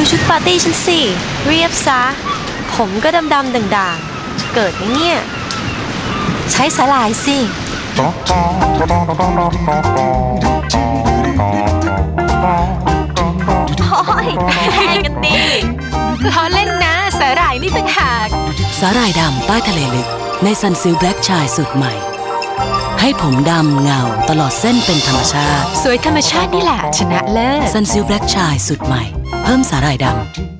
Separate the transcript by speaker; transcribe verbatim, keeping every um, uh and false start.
Speaker 1: ชุดปาร์ตี้ฉันสิเรียบซะผมก็ดำดำด่างๆจะเกิดไหมเนี่ยใช้สาหร่ายสิโอ้ยแพ้กันดิล้อเล่นนะสาหร่ายนี่ต่างหาก
Speaker 2: สาหร่ายดำใต้ทะเลลึกในซันซิลแบล็กชายสูตรใหม่ให้ผมดำเงาตลอดเส้นเป็นธรรมชาติ
Speaker 1: สวยธรรมชาตินี่แหละชนะเลิศ
Speaker 2: ซันซิลแบล็กชายสูตรใหม่เพิ่มสาหร่ายดำ